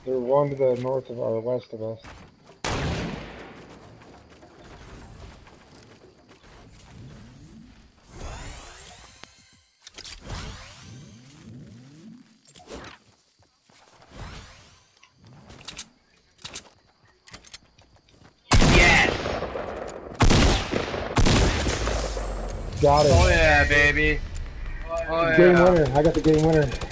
They're one to the north of or west of us. Got it. Oh yeah, baby. Oh Game yeah. winner. I got the game winner.